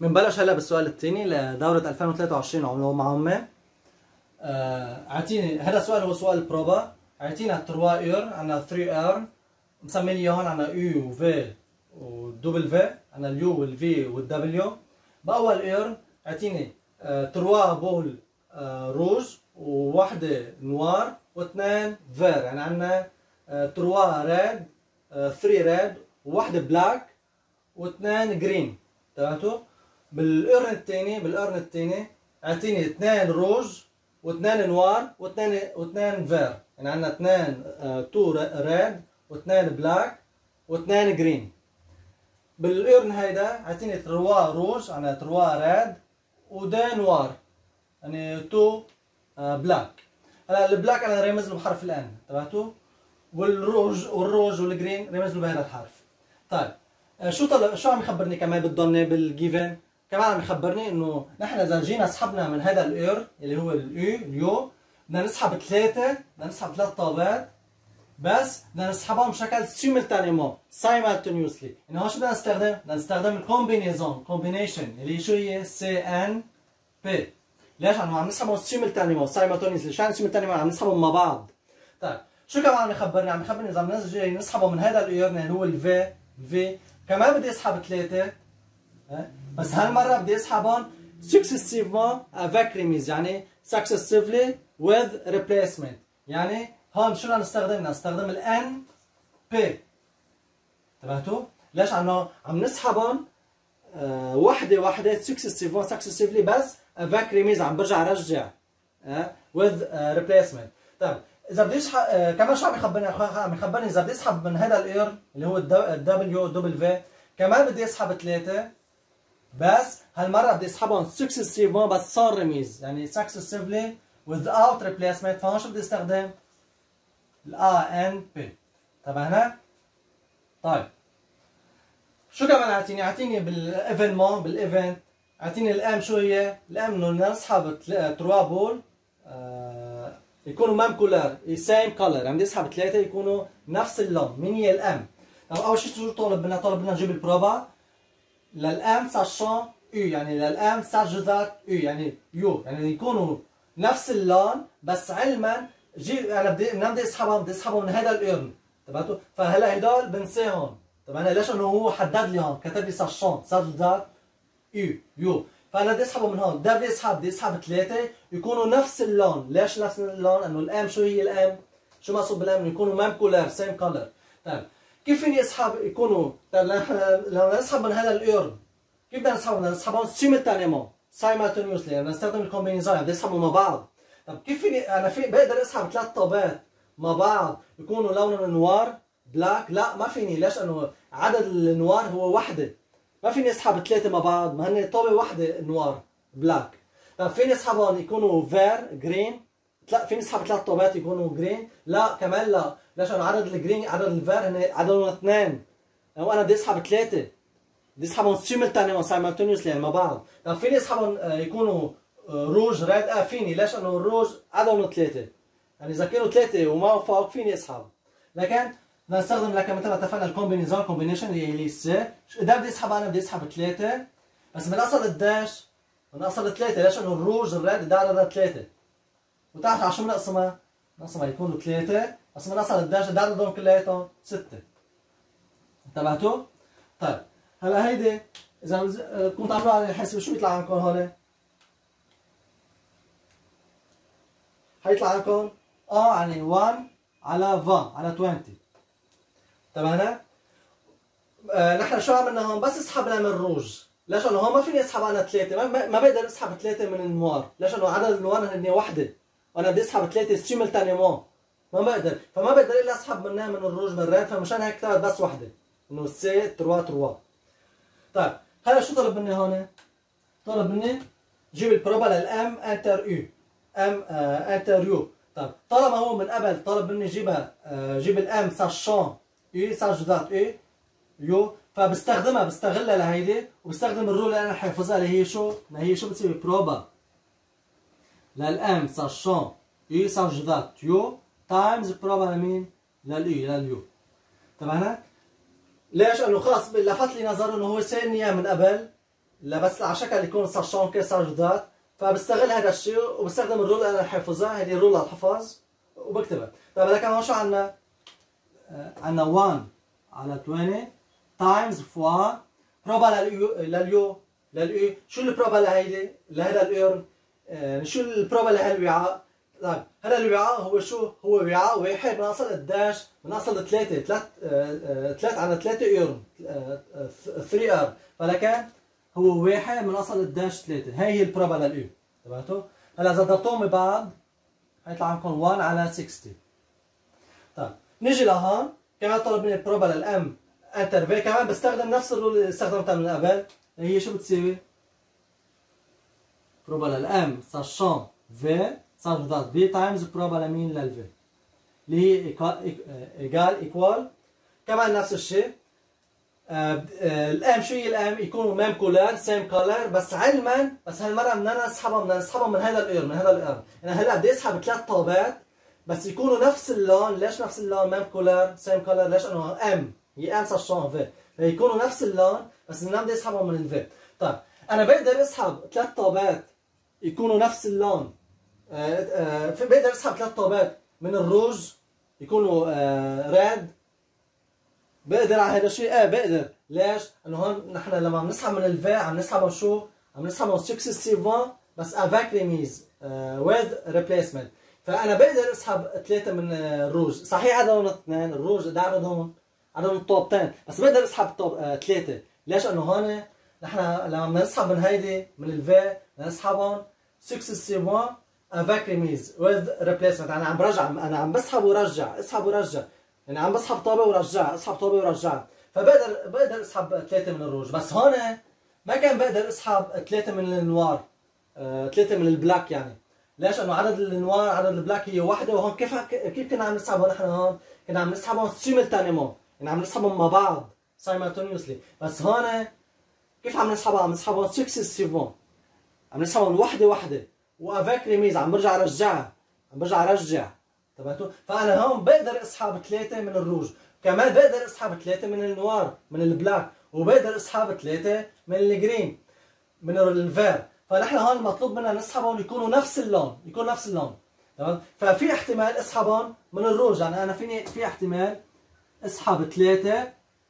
بنبلش هلا بالسؤال الثاني لدورة 2023 عملوا مع عمي. اعطيني هذا السؤال هو سؤال بروبا. اعطينا 3 اور، عندنا 3 اور مسمي لي هون عندنا يو وفي ودبل، عندنا اليو والفي والدبليو. باول اور اعطيني 3 بول روج وواحدة نوار واثنين فير، يعني عندنا 3 ريد 3 ريد وواحدة بلاك واثنين جرين. تمام. بالقرن الثاني اعطيني 2 روج واثنين نوار واثنين فير، يعني عندنا 2 ريد واثنين بلاك واثنين جرين. بالقرن هيدا اعطيني 3 روج، عندنا 3 ريد ودين نوار، يعني 2 بلاك. هلا البلاك انا رمز له بحرف الان، تبعتوا؟ والروج والجرين رمز له بهذا الحرف. طيب شو عم يخبرني كمان بالضمنه بالجيفن؟ كمان عم يخبرني انه نحن اذا جينا سحبنا من هذا الاير اللي هو اليو بدنا نسحب 3 طابات، بس بدنا نسحبهم بشكل سايمالتينيوسلي. يعني هون شو بدنا نستخدم؟ بدنا نستخدم كومبينيشن اللي شو هي سي ان بي. ليش؟ لانه عم نسحبهم سايمالتينيوسلي. شو يعني سايمالتينيوسلي؟ عم نسحبهم مع بعض. طيب شو كمان عم يخبرني؟ عم يخبرني اذا بدنا نسحبه من هذا الاير اللي هو الفي كمان بدي اسحب 3، بس هالمرة بدي اسحبهم successivement avec remise، يعني successively with replacement. يعني هون شو بدنا نستخدم؟ بدنا نستخدم ال NP. انتبهتوا؟ ليش؟ لأنه عم نسحبهم وحدة successively بس avec remise، عم برجع رجع with replacement. طيب إذا بدي كمان شو عم يخبرني؟ عم يخبرني إذا بدي اسحب من هذا الاير اللي هو الدبليو دبل كمان بدي اسحب 3، بس هالمرة بدي اسحبهم successivement بس sans remise، يعني successively without replacement. فهون شو بدي استخدم؟ ال ANP. تبعنا؟ طيب شو كمان اعطيني بالايفنت اعطيني الام. شو هي؟ الام انه نسحب 3 بول يكونوا مام كولر، سيم كولر، يعني بدي اسحب 3 يكونوا نفس اللون. مين هي الام؟ طب اول شيء شو طالب منا نجيب البروبا للام ساشون يو، يعني للام ساجدات يو، يعني يعني يكونوا نفس اللون، بس علما انا بدي اسحبهم من هذا الارن. تبعتوا؟ فهلا هدول بنساهم. طب انا ليش؟ انه هو حدد لي هون كتب لي ساشون ساجدات يو، فانا بدي اسحبه من هون. بدي اسحب 3 يكونوا نفس اللون. ليش نفس اللون؟ انه الام شو هي الام؟ شو مقصود بالام؟ انه يكونوا ميم كولر سيم كولر. طيب كيف فيني اسحب يكونوا؟ طيب لما نسحب من هذا الايرن كيف بدنا نسحبهم؟ بدنا نسحبهم سايمالتينيوسلي، يعني بدنا نستخدم الكومبينيزون، بدنا نسحبهم مع بعض. طب كيف فيني انا بقدر اسحب 3 طابات مع بعض يكونوا لونهم نوار بلاك؟ لا ما فيني. ليش؟ انه عدد النوار هو وحده، ما فيني اسحب 3 مع بعض، ما هن طابه وحده نوار بلاك. طب فيني اسحبهم يكونوا فير جرين؟ لا فيني اسحب 3 طابات يكونوا جرين؟ لا كمان لا. ليش؟ انه عدد الجرين عدد الفير هن عددهم 2، وانا بدي اسحب 3 بدي اسحبهم سايمالتينيوسلي يعني مع بعض. طب فيني اسحبهم يكونوا روج ريد؟ فيني. ليش؟ انه الروج عددهم 3، يعني اذا كانوا 3 وما فوق فيني اسحب. لكن بدنا نستخدم لكن مثل ما اتفقنا كومبينيشن اللي السي. اذا بدي اسحب انا بدي اسحب 3 بس من اصل قديش؟ من اصل 3. ليش؟ انه الروج الريد ده عددها 3، وتعرف على شو بنقسمها؟ بنقسمها يكونوا 3 بس من اصل قديش؟ ده عددهم كلياتهم 6. انتبهتوا؟ طيب هلا هيدي اذا كنت عم على الحسبه شو بيطلع عندكم هون؟ حيطلع عندكم يعني 1 على 20 على 20. تمام؟ نحن شو عملنا هون؟ بس سحبنا من الروج. ليش؟ انه هون ما فيني اسحب انا 3، ما بقدر اسحب 3 من النوار. ليش؟ انه عدد النوار هن وحده وانا بدي اسحب 3 سيملتانيمون، ما بقدر. فما بقدر الا اسحب منها من الروج من الريد، فمشان هيك كتبت بس وحده انه سي 3. طيب هلا شو طلب مني هون؟ طلب مني جيب البروبا للام انتر يو، انتر يو. طيب طالما هو من قبل طلب مني جيب الام ساشون يو ساجدات يو، بستغلها لهيدي، وبستخدم الرول اللي انا حافظها اللي هي شو بتصير؟ بروبا للام ساشون يو ساجدات يو تايمز بروبا لمين؟ لليو. تمام؟ ليش؟ انه خلص لفت لي نظر انه هو سالني اياه من قبل بس على شكل يكون ساشون كي ساجدات، فبستغل هذا الشيء وبستخدم الرول اللي انا حافظها، هذه الرول للحفظ وبكتبها. طيب لكن هون شو عندنا؟ عندنا 1 على 20 تايمز فوا بروبا لليو شو البروبا لهيدي؟ لهذا الايرن، شو البروبا لهالوعاء؟ طيب هذا الوعاء هو شو؟ هو وعاء واحد من اصل قداش؟ من اصل 3 على 3 ايرن 3 ار، فلكن هو واحد من اصل قداش 3، هي هي البروبا لليو. تبعتوا؟ هلا اذا ضربتوهم ببعض حيطلع عندكم 1 على 60. طيب نيجي لهون كمان طلب مني البروبا للام انتر في، كمان بستخدم نفس الرول اللي استخدمتها من قبل، هي شو بتساوي؟ بروبا للام ساشون في صار ضغط في تايمز بروبا لمين؟ للفي، اللي هي ايجال ايكوال كمان نفس الشيء. الام شو هي الام؟ يكونوا ميم كولر سيم كولر، بس علما بس هالمره بدنا نسحبهم من هذا الايرن، من هذا الايرن. يعني هلا بدي اسحب 3 طابات بس يكونوا نفس اللون. ليش نفس اللون؟ ميم كولر سيم كولر، ليش؟ انه ام هي ام ساشون في، فيكونوا نفس اللون بس انا بدي اسحبهم من الفي. طيب انا بقدر اسحب 3 طابات يكونوا نفس اللون، بقدر اسحب 3 طابات من الروج يكونوا ريد، بقدر على هذا الشيء؟ بقدر. ليش؟ انه هون نحن لما عم نسحب من الفي عم نسحبهم شو؟ عم نسحبهم سكسيسيفون بس افاك ريميز ويز ريبليسمنت، فانا بقدر اسحب 3 من الروج، صحيح عددهم 2، الروج ده عددهم طوبتين، بس بقدر اسحب 3. ليش؟ انه هون نحن لما بدنا نسحب من هيدي من الفي بدنا نسحبهم سكسيسيفون افاك ريميز ويز ريبليسمنت، انا عم برجع، انا عم بسحب ورجع، اسحب ورجع، يعني عم بسحب طابه ورجع، اسحب طابه ورجع، فبقدر اسحب 3 من الروج. بس هون ما كان بقدر اسحب 3 من النوار، 3 من البلاك. يعني ليش؟ انه عدد النوار عدد البلاك هي وحده، وهون كيف كنا عم نسحبهم نحن؟ هون كنا عم نسحبهم سيملتانيمون، يعني عم نسحبهم مع بعض سايمالتونيوسلي. بس هون كيف عم نسحبها؟ عم نسحبهم سكسيسيفون، عم نسحبهم وحده وافاك ريميز، عم برجع ارجع، تبعتوا؟ فانا هون بقدر اسحب 3 من الروج، كمان بقدر اسحب 3 من النوار من البلاك، وبقدر اسحب 3 من الجرين من الفير. فنحن هون المطلوب منا نسحبهم يكونوا نفس اللون، تمام؟ ففي احتمال اسحبهم من الروج، يعني انا في احتمال اسحب 3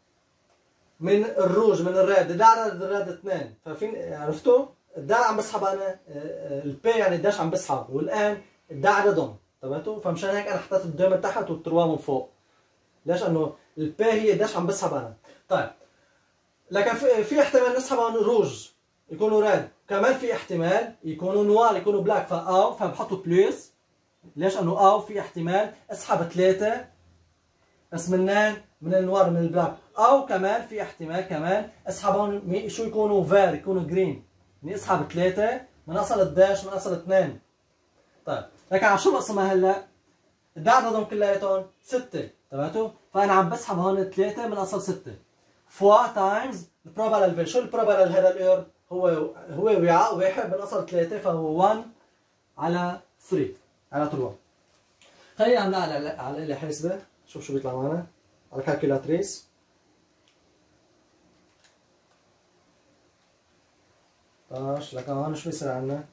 من الروج من الريد، ده عدد الريد 2، ففين عرفتوا؟ ده عم بسحب انا البي، يعني قديش عم بسحب، والان ده عددهم، تبعتوا؟ فمشان هيك انا حطيت الدو من تحت والتروا من فوق. ليش؟ انه البي هي قديش عم بسحب انا. طيب لكن في احتمال نسحبهم روج يكونوا ريد، كمان في احتمال يكونوا نوار يكونوا بلاك، فبحطوا بليس. ليش؟ انه في احتمال اسحب 3 بس منين؟ من النوار من البلاك، او كمان في احتمال كمان اسحبهم شو يكونوا فير يكونوا جرين، يعني اسحب 3 من اصل قديش؟ من اصل 2. طيب لكن على شو بقسمها هلا؟ ده عددهم كلياتهم 6، تبعتوا؟ فانا عم بسحب هون 3 من اصل 6 فوا تايمز البروبا للفي. شو البروبا لهذا الاير؟ هو وعاء واحد من اصل 3، فهو 1 على 3 على 3. خلينا نعمل على الآلة حاسبة، شوف شو بيطلع معنا على الكالكولاتريس. لكن هون شو بيصير عنا؟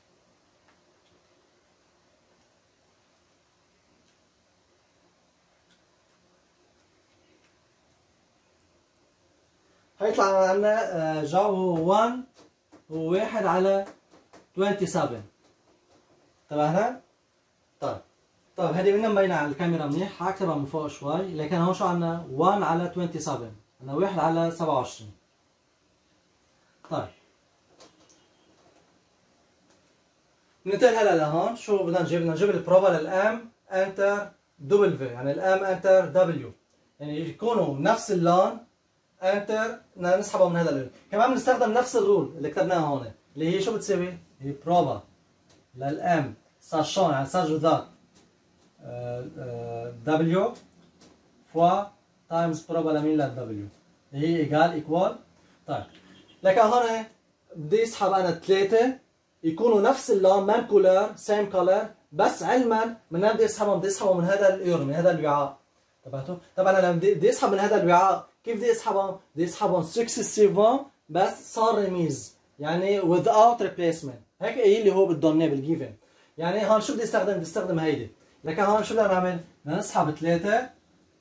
هيطلع عنا جو هو 1 هو 1 على 27. تبعنا؟ طيب هذه منا مبينة على الكاميرا منيح، حاكتبها من فوق شوي، لكن هون شو عنا؟ 1 على 27، عنا 1 على 27. طيب ننتقل هلا لهون، شو بدنا نجيب؟ بدنا نجيب البروبا للام انتر دبليو، يعني الام انتر دبليو، يعني يكونوا نفس اللون انتر بدنا نسحبه من هذا اللون. كمان بنستخدم نفس الرول اللي كتبناها هون، اللي هي شو بتساوي؟ هي بروبا للام ساشون، يعني ساجو ذات دبليو فوا تايمز بروبا لمين للدبليو، اللي هي ايجال ايكوال. طيب لكن هون بدي اسحب انا 3 يكونوا نفس اللون ميم كولر سيم كولر، بس علما من بدي اسحبهم من هذا الاير من هذا الوعاء، تبعتوا؟ طبعا انا لما بدي اسحب من هذا الوعاء كيف بدي اسحبهم؟ بدي اسحبهم سكسيسيفون بس صار ريميز يعني without replacement. هيك ايه اللي هو بالدوني بالجيفن. يعني هون شو بدي استخدم؟ بدي استخدم هيدي. لكن هون شو بدنا نعمل؟ بدنا نسحب 3.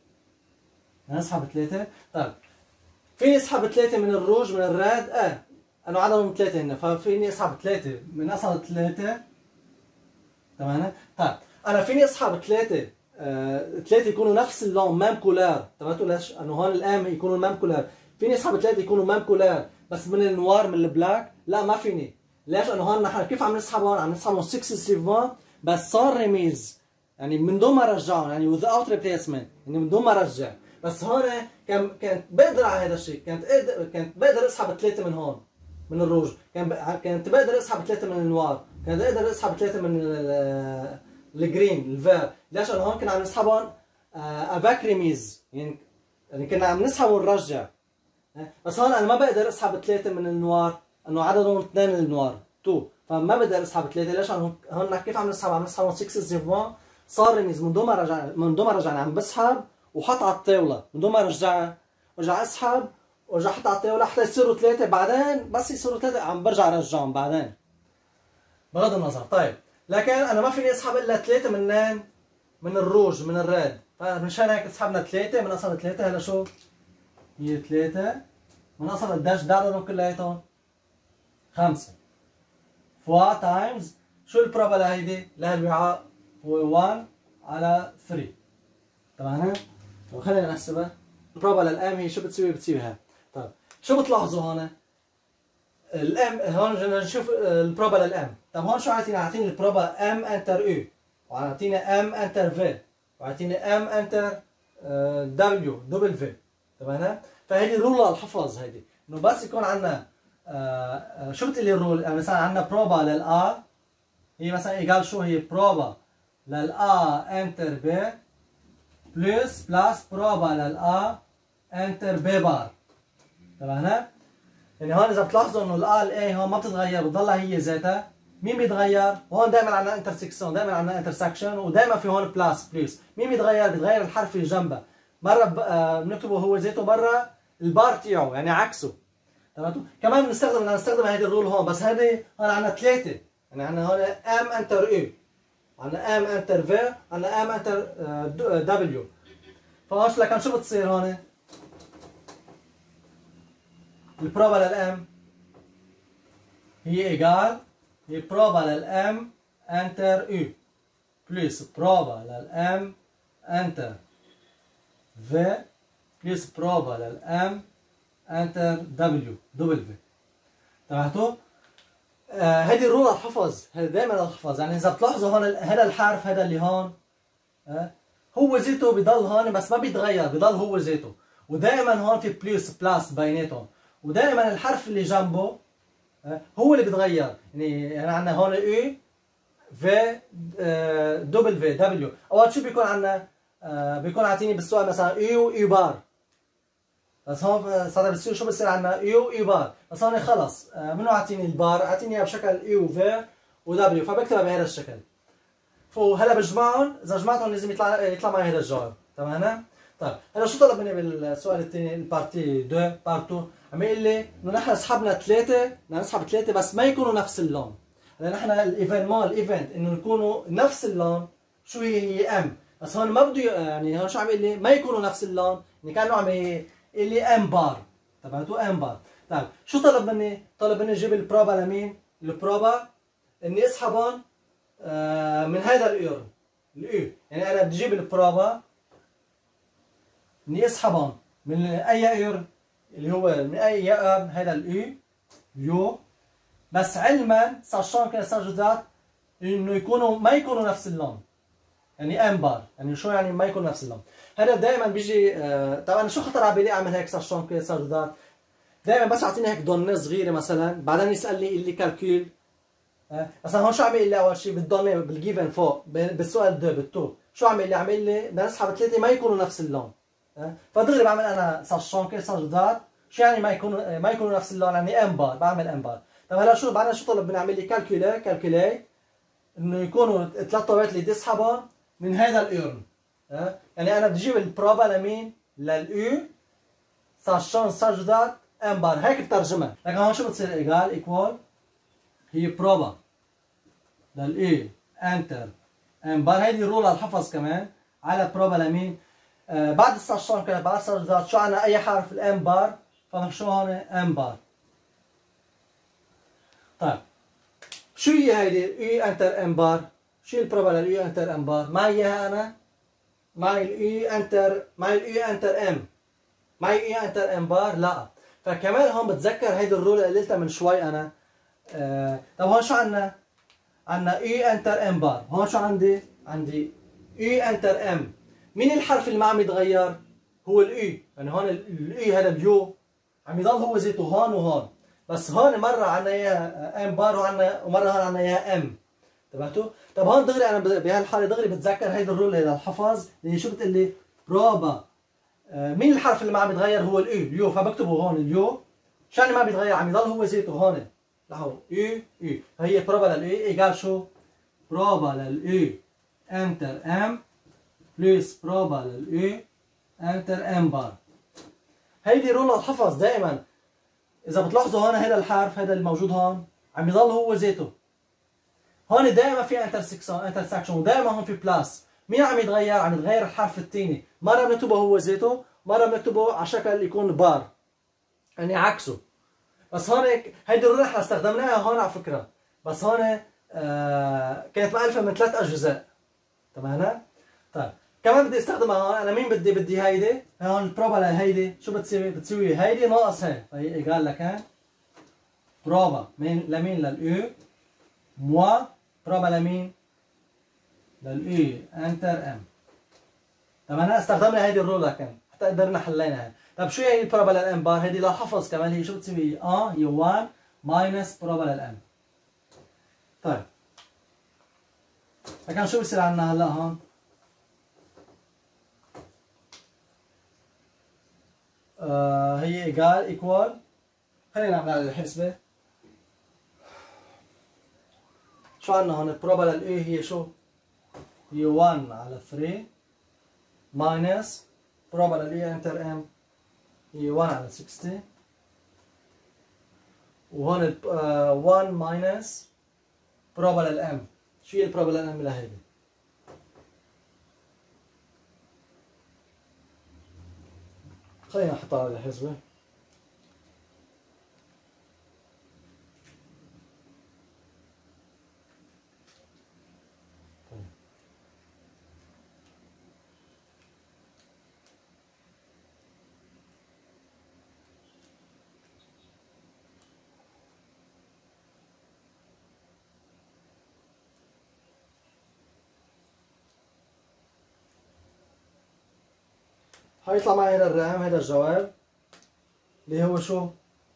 بدنا نسحب 3. طيب فيني اسحب 3 من الروج من الراد؟ انه عددهم 3 هنا، ففيني اسحب 3 من اصل 3. تمام؟ طيب انا فيني اسحب 3 3 يكونوا نفس اللون ميم كولار. تبعتوا ليش؟ انه هون الام يكونوا ميم كولار. فيني اسحب 3 يكونوا ميم كولار بس من النوار من البلاك؟ لا ما فيني. ليش؟ انه هون نحن كيف عم نسحبهم؟ عم نسحبهم سكسيسيفمون بس صار ريميز يعني من دون ما رجعهم، يعني without replacement، يعني من دون ما رجع. بس هون كنت بقدر على هذا الشيء، كنت بقدر اسحب 3 من هون من الروج، كنت بقدر اسحب 3 من النوار، كنت بقدر اسحب 3 من الجرين الفير. ليش؟ لانه هون كنا عم نسحبهم افاك ريميز، يعني كنا عم نسحب ونرجع. بس هون انا ما بقدر اسحب 3 من النوار، انه عددهم 2 من النوار 2، فما بقدر اسحب 3. ليش؟ هون كيف عم نسحب؟ عم نسحبهم 6 صار ريميز من دون ما رجع عم بسحب وحط على الطاوله من دون ما رجع اسحب وارجع احط على الطاوله حتى يصيروا 3. بعدين بس يصيروا 3 عم برجع ارجعهم بعدين بغض النظر. طيب لكن انا ما فيني اسحب الا 3 من الروج من الريد، فمشان هيك سحبنا 3 من اصل 3. هلا شو هي 3 من اصل قديش عددهم كلياتهم؟ 5 فوا تايمز شو البروبا لهيدي؟ لهالوعاء هو 1 على 3. تمام؟ وخلينا نحسبها. البروبا للام هي شو بتسوي؟ بتسوي هاي. طيب شو بتلاحظوا هون؟ الام هون بدنا نشوف البروبا للام. طيب هون شو عاطينا؟ عاطيني البروبا ام انتر او، وعاطينا ام انتر في، وعاطينا ام انتر دبليو دبل في. تمام؟ فهيدي رول للحفظ هيدي، انه بس يكون عندنا شو بتقلي الرول؟ يعني مثلا عندنا بروبا للآ هي مثلا ايجال شو هي؟ بروبا للآ انتر بي بلس بروبا للآ انتر بي بار. تمام؟ يعني هون اذا بتلاحظوا انه الآ الاي هون ما بتتغير، بتضلها هي ذاتها. مين بيتغير؟ وهون دائما عندنا انترسكشن، دائما عندنا انترسكشن، ودائما في هون بلس. مين بيتغير؟ بيتغير الحرف اللي جنبها. مره بنكتبه هو ذاته، مره البار تيعه يعني عكسه. تمام؟ كمان بدنا نستخدم هيدي الرول هون، بس هيدي هون عندنا 3، يعني عندنا هون ام انتر اي، عندنا ام انتر في، عندنا ام انتر دبليو. فهون لكن شو بتصير هون؟ البروبا للام هي ايجال هي بروبا للام انتر يو بلس بروبا للام انتر في بلس بروبا للام انتر دبليو دبل في. تبعتوا؟ هيدي الرول الحفظ، هيدي دائما الحفظ. يعني اذا بتلاحظوا هون هذا الحرف هذا اللي هون هو ذاته بضل هون بس ما بيتغير، بضل هو ذاته، ودائما هون في بلس بيناتهم، ودائما الحرف اللي جنبه هو اللي بيتغير. يعني عندنا هون اي في دبل في دبليو. اوقات شو بيكون عندنا؟ بيكون عاطيني بالسؤال مثلا اي واي بار، بس هون صار بصير شو بصير عندنا؟ اي واي بار، بس هون خلص منو عاطيني البار؟ عاطيني اياها بشكل اي وفي ودبليو، فبكتبها بهذا الشكل. فهلا بجمعهم، اذا جمعتهم لازم يطلع معي هذا الجواب. تمام؟ طيب هلا شو طلب مني بالسؤال الثاني البارتي 2 بارتو؟ عم يقول لي انه نحن سحبنا 3، بدنا نسحب 3 بس ما يكونوا نفس اللون. هلا نحن الايفنت انه يكونوا نفس اللون، شو هي ام، بس هون ما بده يعني هون شو عم يقول لي؟ ما يكونوا نفس اللون، يعني كانه عم يقول لي ام بار. تبعتوا؟ ام بار. طيب شو طلب مني؟ طلب مني اجيب البروبا لمين؟ البروبا اني اسحبهم من هذا الايرن الاي، يعني انا بدي اجيب البروبا اني اسحبهم من اي ايرن اللي هو من اي ايرن هذا الاي يو، بس علما ساشون كان ساجدات انه ما يكونوا نفس اللون، يعني ام بار. يعني شو يعني ما يكونوا نفس اللون؟ هذا دائما بيجي طبعا شو خطر على بالي اعمل هيك ساشون كان ساجدات؟ دائما بس يعطيني هيك دونة صغيره مثلا، بعدين يسالني يقول لي كالكول. مثلا هون شو عم يقول لي اول شيء بالدونة بالجيفن فوق بالسؤال ده بالتو، شو عم يقول لي؟ عم يقول لي بدنا نسحب 3 ما يكونوا نفس اللون. فدغري بعمل انا ساشون كي ساجدات. شو يعني ما يكونوا نفس اللون؟ يعني ام بار، بعمل ام بار. طيب هلا شو بعدين شو طلب؟ بنعمل لي كالكولي انه يكونوا 3 طابات اللي بدي اسحبهم من هذا الايرن. يعني انا بدي اجيب البروبا لمين؟ للاو ساشون ساجدات ام بار، هيك بترجمها. لكن هون شو بتصير ايجال ايكوال هي بروبا للاي انتر ام بار. هيدي رول الحفظ كمان على بروبا لمين؟ بعد الساشون كده بعد الساشون شو عنا اي حرف الام بار، فشو هون ام بار. طيب شو هي هيدي اي انتر ام بار؟ شو البروبا للاي انتر ام بار؟ معي اياها انا؟ معي الاي انتر، معي الاي انتر ام، معي اي انتر ام بار؟ لا. فكمان هون بتذكر هيدي الرول اللي قلتها من شوي انا. طب هون شو عنا؟ عنا اي انتر ام بار. هون شو عندي؟ عندي اي انتر ام. مين الحرف اللي ما عم يتغير؟ هو الاي. يعني هون الاي هذا اليو عم يضل هو زيته هون وهون، بس هون مره عنا اياها ام بار ومره هون عنا اياها ام. انتبهتوا؟ طب هون دغري انا بهالحاله دغري بتذكر هيدي الرول للحفظ اللي شو بتقول لي؟ بروبا مين الحرف اللي ما عم يتغير؟ هو الاي، اليو. فبكتبه هون اليو. شان ما بيتغير عم يضل هو زيته هون لهون اي اي. فهي بروبا للاي ايجال شو؟ بروبا للاي انتر ام بلس بروبا للاي انتر ام بار. هيدي رول الحفظ دائما. اذا بتلاحظوا هون هذا الحرف هذا الموجود هون عم يضل هو زيته. هون دائما في انترسكشن ودائما هون في بلاس. مين عم يتغير؟ عم يتغير الحرف الثاني. مره بنكتبه هو زيته، مره بنكتبه على شكل يكون بار، يعني عكسه. بس هون هيدي الرول رح استخدمناها هون على فكره، بس هون كانت مألفة من 3 اجزاء. تمام؟ طيب كمان بدي استخدمها هون. انا مين بدي هيدي؟ هون البروبا لهيدي شو بتساوي؟ بتساوي هيدي ناقص هي، فهي ايجال لكان بروبا لمين؟ للاي موا بروبا لمين؟ للاي انتر ام. طب انا استخدمنا هيدي الرول لكن حتى قدرنا حليناها. طب شو هي البروبا للام بار؟ هيدي للحفظ كمان. هي شو بتساوي؟ هي 1 ماينس بروبا للام. طيب لكن شو بصير عندنا هلا هون؟ هي ايجال ايكوال، خلينا نعمل على الحسبة. شو عندنا هون؟ البروبا للاي هي شو؟ هي 1 على 3 ماينس بروبا للاي انتر ام هي 1 على 60، وهون 1 ماينس بروبا للام. شو هي البروبا للام لهيدي؟ خلينا نحطها على الحسبة. حيطلع معي هذا الرقم، هذا الجواب اللي هو شو؟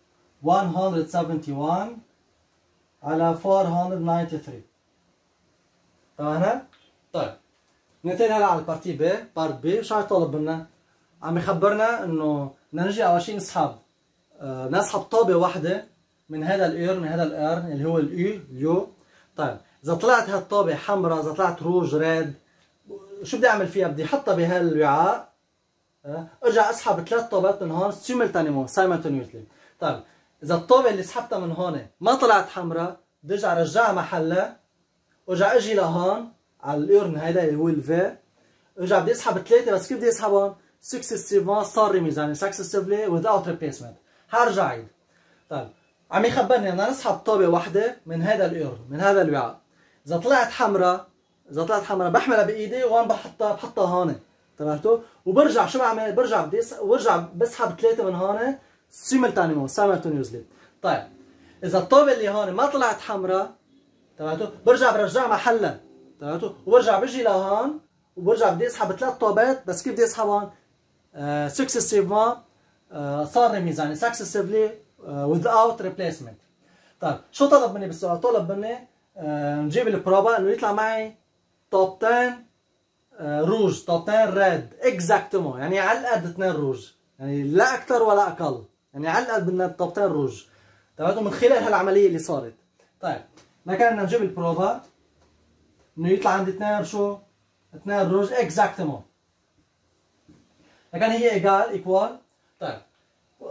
171 على 493. تمام؟ طيب ننتقل هلا على البارتي بي، بارت بي. شو عم يطالب منا؟ عم يخبرنا انه بدنا نجي اول شيء نسحب طابه واحده من هذا الايرن، من هذا الارن اللي هو اليو. طيب اذا طلعت هالطابه حمراء، اذا طلعت روج ريد، شو بدي اعمل فيها؟ بدي احطها بهالوعاء، ارجع اسحب 3 طابات من هون سايمultaneously. طيب اذا الطابه اللي سحبتها من هون ما طلعت حمراء، بدي ارجع رجعها محلها، وارجع اجي لهون على الايرن هيدا اللي هو الفي، ارجع بدي اسحب 3. بس كيف بدي اسحبهم؟ successively صار ميزاني successively without replacement. حارجع عيد. طيب عم يخبرني بدنا نسحب طابه واحده من هذا الايرن، من هذا الوعاء. اذا طلعت حمراء بحملها بايدي وهون بحطها هون. تمامتوا؟ وبرجع شو بعمل؟ برجع بسحب 3 من هون simultaneously. طيب اذا الطابه اللي هون ما طلعت حمراء، تمامتوا؟ برجع محلها. تمامتوا؟ وبرجع بجي لهون وبرجع بدي اسحب 3 طابات. بس كيف بدي اسحبهم؟ successively صار ميزاني successively without replacement. طيب شو طلب مني بالسؤال؟ طلب مني نجيب البروبا انه يطلع معي طابتين روج، طابتين ريد اكزاكتومون، يعني على القد 2 روج، يعني لا اكثر ولا اقل، يعني على القد بدنا طابتين روج. تمام؟ من خلال هالعمليه اللي صارت. طيب لكن بدنا نجيب البروبا انه يطلع عندي 2 شو؟ 2 روج اكزاكتومون. لكن هي ايكوال. طيب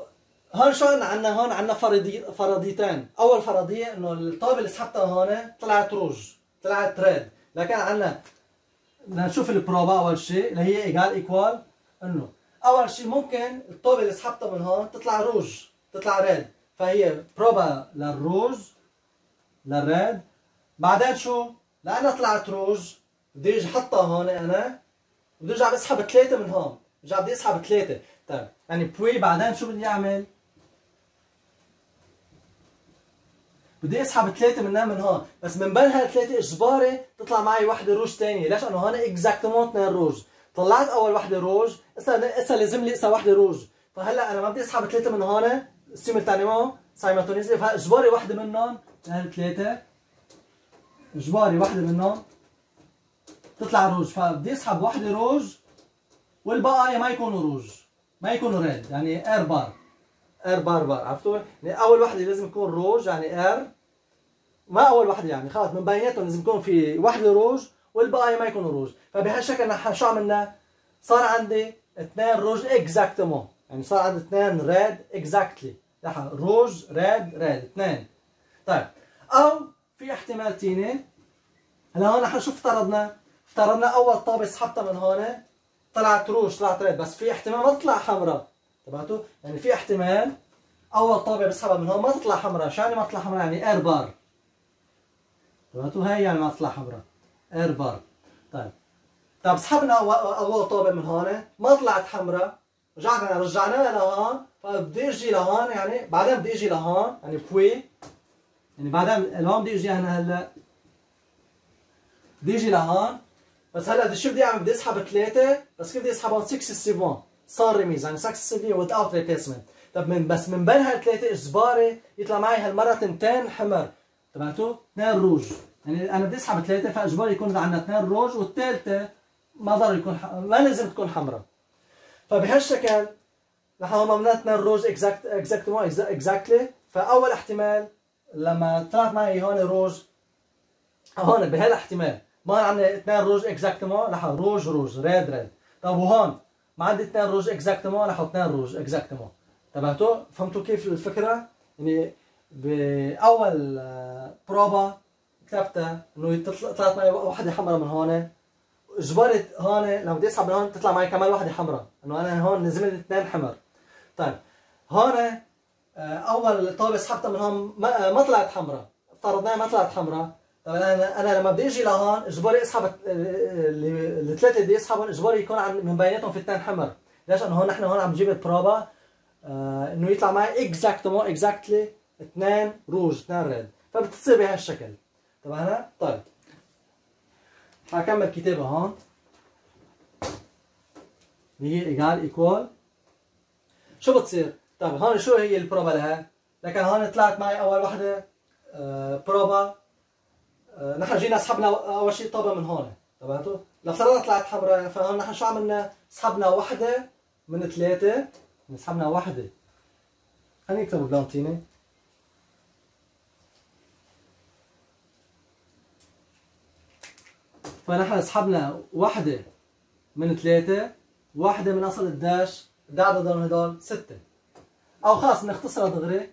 هون شو عندنا؟ هون عندنا فرضيتين. اول فرضيه انه الطابه اللي سحبتها هون طلعت روج، طلعت ريد. لكن عندنا بدنا نشوف البروبا اول شيء اللي هي ايجال ايكوال، انه اول شيء ممكن الطابه اللي سحبتها من هون تطلع روج، تطلع ريد، فهي بروبا للروج للريد. بعدين شو؟ لانها طلعت روج بدي اجي احطها هون انا، بدي ارجع بسحب 3 من هون، برجع بدي اسحب 3. طيب يعني بوي بعدين شو بدي اعمل؟ بدي اسحب 3 منها من هون، بس من بين هالثلاثه اجباري تطلع معي وحده روج ثانيه. ليش؟ لانه هون اكزاكتومون 2 روج. طلعت اول وحده روج، هسه لازم لي وحده روج. فهلا انا ما بدي اسحب 3 من هون سايمultaneously، فاجباري وحده منهم من هالثلاثه، اجباري وحده منهم تطلع روج. فبدي اسحب وحده روج والبقايا ما يكونوا روج، ما يكونوا ريد، يعني ار بار. ار بار بار، عرفتوا؟ يعني اول وحده لازم يكون روج، يعني ار، ما اول وحده يعني خلص من بيناتهم لازم يكون في وحده روج والبقايا ما يكونوا روج. فبهالشكل نحن شو عملنا؟ صار عندي 2 روج اكزاكتومون، يعني صار عندي 2 ريد اكزاكتلي. نحن روج ريد ريد 2. طيب او في احتمال ثاني. هلا هون نحن شو افترضنا؟ افترضنا اول طابه سحبتها من هون طلعت روج، طلعت ريد، بس في احتمال ما تطلع حمراء. تبعتوا؟ يعني في احتمال اول طابه بسحبها من هون ما تطلع حمراء. شو يعني ما تطلع حمراء؟ يعني اير بار. تبعتوا؟ هي يعني ما تطلع حمراء، اير بار. طيب سحبنا اول طابه من هون ما طلعت حمراء، رجعناها لهون، فبدي اجي لهون، يعني بعدين بدي اجي لهون، يعني بوي، يعني بعدين لهون بدي اجي انا هلا، بدي اجي لهون. بس هلا شو بدي اعمل؟ بدي اسحب 3، بس كيف بدي اسحبهم؟ 6 سيفون صار ريميز، يعني 6 سيفون without replacement. طب بس من بين هالثلاثه اجباري يطلع معي هالمره 2 حمر. تبعتوا؟ 2 روج، يعني انا بدي اسحب 3 فاجباري يكون عندنا 2 روج، والثالثه ما ضروري يكون ما لازم تكون حمراء. فبهالشكل نحن هون عملنا 2 روج اكزاكتلي. فاول احتمال لما طلعت معي هون روج، هون بهالاحتمال ما عندنا 2 روج اكزاكتومون، نحن روج روج ريد ريد. طيب وهون ما عندي 2 روج اكزاكتومون، نحن 2 روج اكزاكتومون. تبعتوا؟ فهمتوا كيف الفكره؟ يعني باول بروبا كتبتها انه طلعت معي وحده حمراء من هون، اجبرت هون لما بدي اسحب من هون تطلع معي كمان وحده حمراء، انه انا هون لازم لي 2 حمر. طيب هون اول طابه سحبتها من هون ما طلعت حمراء، افترضناها ما طلعت حمراء. طيب انا لما بدي اجي لهون اجباري اسحب الثلاثه اللي بدي اسحبهم، اجباري يكون من بيناتهم في 2 حمر. ليش؟ لانه هون نحن هون عم نجيب البروبا انه يطلع معي اكزاكتلي 2 روج 2 ريد، فبتصير بهالشكل. تمام؟ طيب حكمل كتابه هون اللي هي ايجال ايكوال. شو بتصير؟ طيب هون شو هي البروبا لها؟ لكن هون طلعت معي اول وحده بروبا، نحن جينا سحبنا اول شيء طابه من هون. تبعتوا؟ لفترضنا طلعت حمراء، فهون نحن شو عملنا؟ سحبنا وحده من 3، سحبنا وحده. خليني اكتب بلون ثاني. فنحن سحبنا وحده من 3، واحده من اصل الداش، قد عددهم هدول 6. او خلص نختصرها دغري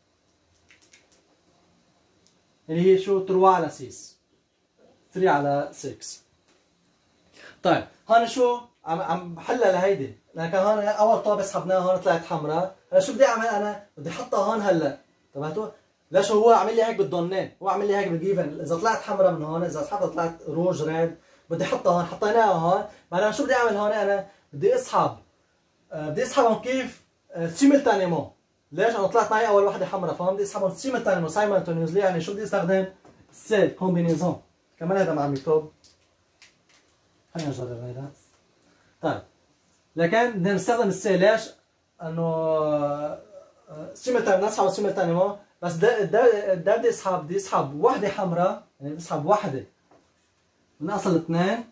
اللي هي شو؟ 3 على 6، 3 على 6. طيب هون شو عم بحلها لهيدي، لكن هون اول طابه سحبناها هون طلعت حمراء. هلا شو بدي اعمل؟ انا بدي احطها هون هلا. تبعتوا؟ ليش هو عامل لي هيك بالضمنين؟ هو عامل لي هيك بالجيفن، اذا طلعت حمراء من هون، اذا سحبتها طلعت روج ريد، بدي احطها هون. حطيناها هون، بعدين شو بدي اعمل هون؟ انا بدي اسحبهم كيف؟ سيملتانيمون. ليش؟ انا طلعت معي اول وحده حمراء، فهون بدي اسحبهم سيملتانيمون سايمultaneously. يعني شو بدي استخدم؟ سيل كومبينيزون. كمان هذا ما عم يكتب، خلينا نجرب هيدا. طيب لكن بدنا نستخدم السيل. ليش؟ انه سيملتانيمون نسحب سيملتانيمون، بس بدي اسحب وحده حمراء، يعني بدي اسحب وحده من اصل 2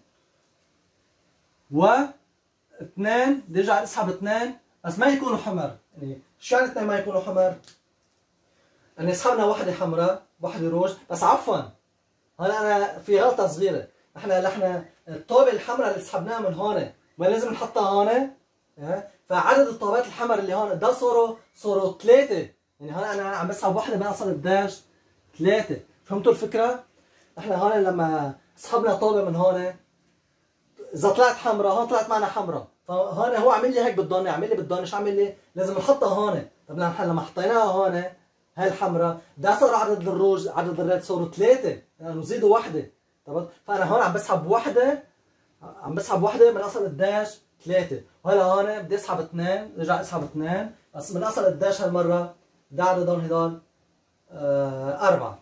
واثنين، بدي ارجع اسحب 2 بس ما يكونوا حمر. يعني شو يعني 2 ما يكونوا حمر؟ يعني سحبنا وحده حمراء وحده روج، بس عفوا هلا انا في غلطه صغيره. نحن الطابه الحمراء اللي سحبناها من هون ما لازم نحطها هون، فعدد الطابات الحمر اللي هون ده صاروا 3. يعني هون انا عم بسحب وحده من اصل قديش؟ 3. فهمتوا الفكره؟ احنا هون لما سحبنا طابه من هون اذا طلعت حمراء هون طلعت معنا حمراء، فهون هو عامل لي هيك بالضانه، عامل لي بالضانه شو عامل لي؟ لازم نحطها هون. طب لما حطيناها هون هاي الحمراء ده صار عدد الروج عدد الريد صاروا 3 لانه زيدوا وحده. طب فانا هون عم بسحب وحده من اصل قديش؟ 3. وهلا هون بدي اسحب 2 رجع اسحب 2 بس من اصل قديش هالمره؟ ده عددهم هدول 4.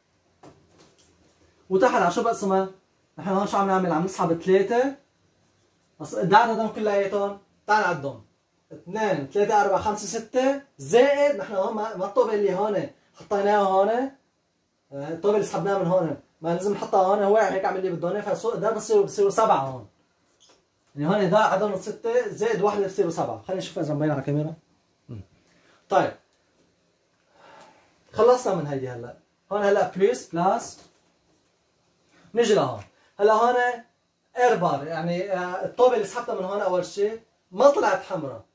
وتحت على شو بقسمها؟ نحن هون شو عم نعمل؟ عم نسحب 3 بس ده عددهم كلياتهم. تعال نعدهم 2 3 4 5 6 زائد نحن هون ما الطوبه اللي هون حطيناها هون، الطوبه اللي سحبناها من هون ما لازم نحطها هون، هو هيك عمل لي بدونه فده بصيروا 7 هون. يعني هون ده عددهم 6 زائد 1 بصيروا 7. خلينا نشوف اذا مبين على الكاميرا. طيب خلصنا من هيدي هلا. هون هلا بلس نيجي لهون. هلا هون ايربار يعني الطوبه اللي سحبتها من هون اول شيء ما طلعت حمراء.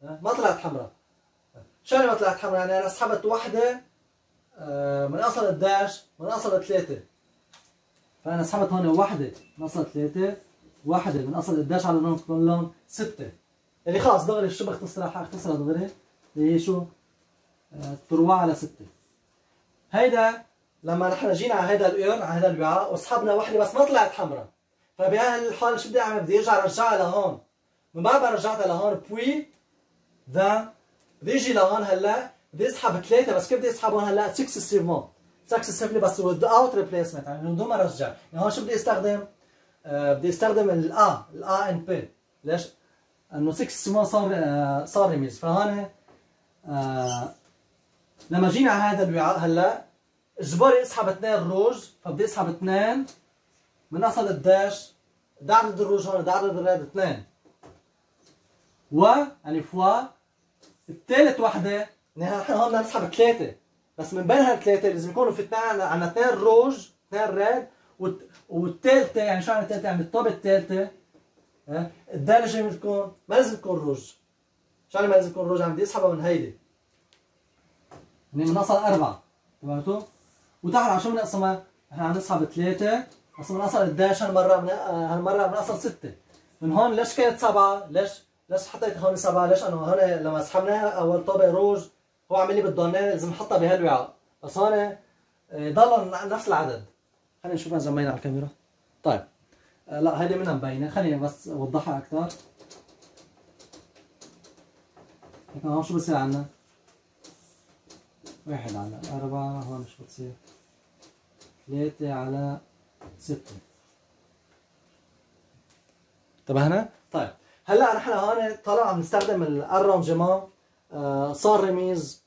شو يعني ما طلعت حمراء؟ يعني انا سحبت وحده من اصل قديش؟ من اصل 3. فانا سحبت هون وحده من اصل 3 وحده من اصل قديش على لون كلهم 6. يعني خلص دغري شو بختصرها؟ حاختصرها دغري اللي هي شو؟ 3 على 6. هيدا لما نحن جينا على هيدا القرن على هيدا الوعاء وسحبنا وحده بس ما طلعت حمراء، فبهاي الحاله شو بدي اعمل؟ بدي ارجع رجعها لهون. من بعد ما رجعتها لهون بدي اجي لهون هلا بدي اسحب 3 بس كيف بدي اسحبهم هلا؟ سكسسيفلي بس without replacement يعني بدون ما ارجع. يعني هون شو بدي استخدم؟ بدي استخدم الا ان بي. ليش؟ انه سكسسيفلي صار رميز. فهون لما جينا على هذا الوعاء هلا اجباري اسحب 2 روج، فبدي اسحب 2 من اصل قديش؟ ده عدد الروج هون، ده عدد الريد 2 يعني فوا الثالث وحده. نحن هون بدنا نسحب 3 بس من بين هالثلاثه لازم يكونوا في عندنا 2 روج 2 ريد والثالثه يعني شو يعني الثالثه؟ يعني الطابه الثالثه الدالجه بتكون ما لازم تكون روج. شو يعني ما لازم تكون روج؟ يعني بدي اسحبها من هيدي من اصل 4. تمامتوا؟ وتحت على شو بنقسمها؟ نحن عم نسحب 3 بس من اصل قديش هالمره؟ من اصل 6. من هون ليش كانت 7؟ ليش حطيت هون 7؟ ليش؟ انه هون لما سحبناها اول طابه روج هو عامل لي بالضانه لازم نحطها بهالوعاء، بس هون ضل نفس العدد. خلينا نشوفها اذا مبينه على الكاميرا. طيب لا هيدي منها مبينه، خليني بس اوضحها اكثر. هون شو بصير عندنا؟ 1 على 4 هون شو بتصير؟ 3 على 6. انتبهنا؟ طيب هلا نحن هون طالما عم نستخدم الارونجمون صار رميز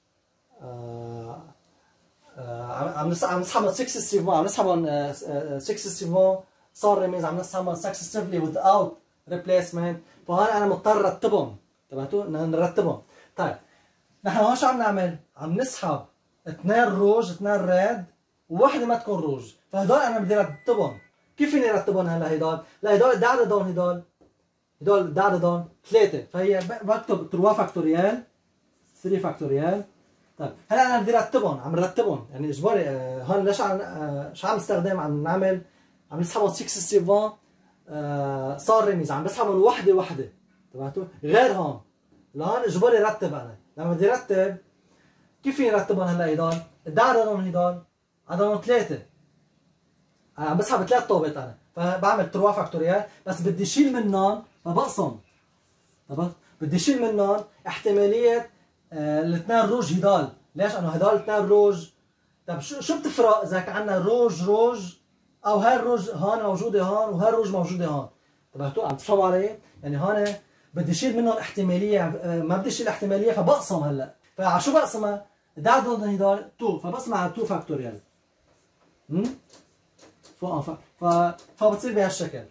عم نسحبهم سكسسيفمون، عم نسحبهم سكسسيفمون صار رميز، عم نسحبهم سكسسيفلي without replacement. فهون انا مضطر رتبهم. انتبهتوا؟ نرتبهم. طيب نحن هون شو عم نعمل؟ عم نسحب 2 روج 2 ريد ووحده ما تكون روج، فهدول انا بدي رتبهم. كيف فيني رتبهم هلا هدول؟ لا هدول ده عددهم هدول ده عددهم 3، فهي بكتب 3 فاكتوريال 3 فاكتوريال. طيب هلا انا بدي رتبهم، عم رتبهم يعني اجباري. هون ليش شو عم نستخدم؟ عم نسحبهم سكسسيفون صار رميز، عم بسحبهم وحده. تبعتوا؟ غير هون لهون اجباري رتب. انا لما بدي رتب كيف فيني رتبهم هلا هدول؟ ده عددهم هدول عددهم 3. انا عم بسحب 3 طوبات انا، فبعمل 3 فاكتوريال بس بدي شيل منهم فبقسم. بدي شيل منهم احتماليه الاثنين روج هدول. ليش؟ انه هدول 2 روج. طيب شو بتفرق اذا كان عندنا روج او هاي الروج هون موجوده هون وهاي الروج موجوده هون؟ انتبهتوا؟ عم تفهموا علي؟ يعني هون بدي شيل منهم احتماليه، ما بدي شيل احتماليه فبقسم. هلا فعلى شو بقسمها؟ ده عددهم هدول 2 فبقسم على 2 فاكتوريال. فبتصير بهالشكل.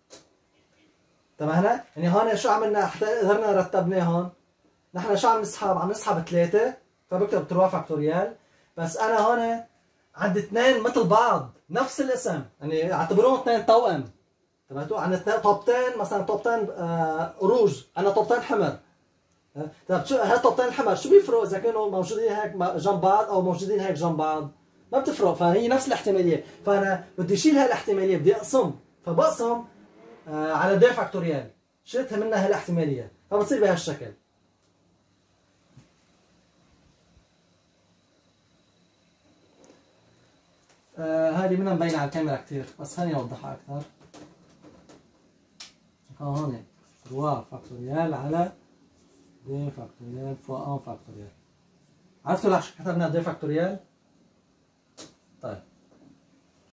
تمام؟ يعني هون شو عملنا حتى قدرنا رتبناهم؟ نحن شو عم نسحب؟ عم نسحب 3 فبكتب 3 فاكتوريال، بس انا هون عندي 2 مثل بعض نفس الاسم، يعني اعتبروهم 2 توأم. تمامتوا؟ عندنا 2 طوبتين مثلا، طوبتين روج، عندنا طوبتين حمر. طيب شو هالطبطين الحمر شو بيفرق اذا كانوا موجودين هيك جنب بعض او موجودين هيك جنب بعض؟ ما بتفرق، فهي نفس الاحتماليه، فانا بدي اشيل هالاحتماليه، بدي اقسم، فبقسم على دي فاكتوريال، شلتها منها هالاحتماليه، فبتصير بهالشكل. هذه منها مبينه على الكاميرا كثير، بس خليني اوضحها اكثر. هون 3 فاكتوريال على دي فاكتوريال فوق 1 فاكتوريال. عرفتوا ليش كتبنا دي فاكتوريال؟ طيب